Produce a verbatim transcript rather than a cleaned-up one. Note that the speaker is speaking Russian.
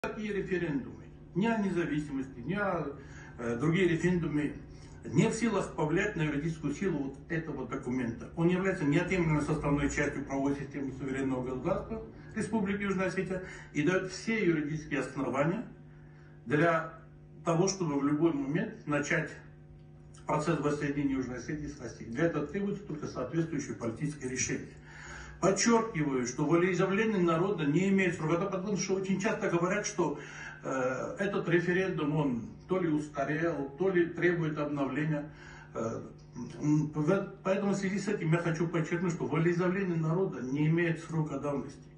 Такие референдумы, ни о независимости, ни о э, другие референдумы не в силах повлиять на юридическую силу вот этого документа. Он является неотъемлемой составной частью правовой системы суверенного государства Республики Южная Осетия и дает все юридические основания для того, чтобы в любой момент начать процесс воссоединения Южной Осетии с Россией. Для этого требуется только соответствующее политическое решение. Подчеркиваю, что волеизъявление народа не имеет срока, потому что очень часто говорят, что э, этот референдум, он то ли устарел, то ли требует обновления. Э, поэтому в связи с этим я хочу подчеркнуть, что волеизъявление народа не имеет срока давности.